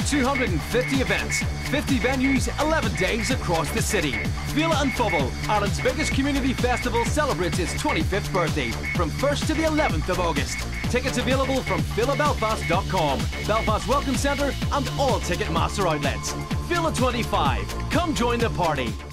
250 events, 50 venues, 11 days across the city. Féile and Phobail, Ireland's biggest community festival, celebrates its 25th birthday from 1st to the 11th of August. Tickets available from FéileBelfast.com, Belfast Welcome Centre and all Ticketmaster outlets. Féile25, come join the party.